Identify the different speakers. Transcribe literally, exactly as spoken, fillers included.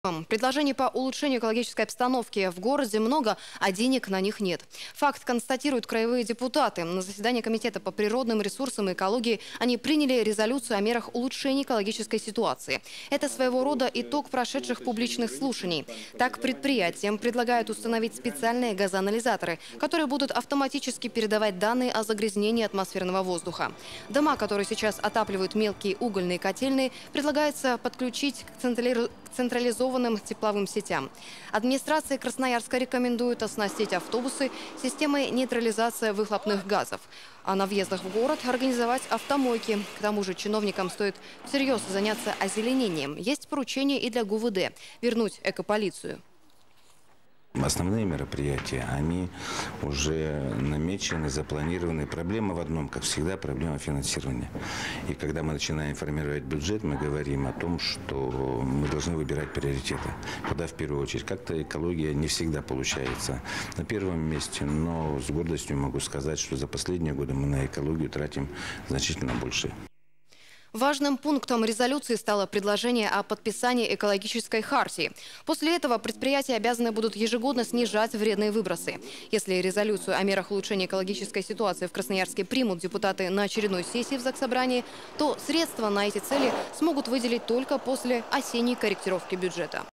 Speaker 1: Предложений по улучшению экологической обстановки в городе много, а денег на них нет. Факт констатируют краевые депутаты. На заседании Комитета по природным ресурсам и экологии они приняли резолюцию о мерах улучшения экологической ситуации. Это своего рода итог прошедших публичных слушаний. Так, предприятиям предлагают установить специальные газоанализаторы, которые будут автоматически передавать данные о загрязнении атмосферного воздуха. Дома, которые сейчас отапливают мелкие угольные котельные, предлагается подключить к централизованным тепловым сетям. Администрация Красноярска рекомендует оснастить автобусы системой нейтрализации выхлопных газов. А на въездах в город организовать автомойки. К тому же чиновникам стоит всерьез заняться озеленением. Есть поручение и для ГУВД – вернуть экополицию.
Speaker 2: Основные мероприятия, они уже намечены, запланированы. Проблема в одном, как всегда, проблема финансирования. И когда мы начинаем формировать бюджет, мы говорим о том, что мы должны выбирать приоритеты. Куда в первую очередь. Как-то экология не всегда получается на первом месте, но с гордостью могу сказать, что за последние годы мы на экологию тратим значительно больше.
Speaker 1: Важным пунктом резолюции стало предложение о подписании экологической хартии. После этого предприятия обязаны будут ежегодно снижать вредные выбросы. Если резолюцию о мерах улучшения экологической ситуации в Красноярске примут депутаты на очередной сессии в Заксобрании, то средства на эти цели смогут выделить только после осенней корректировки бюджета.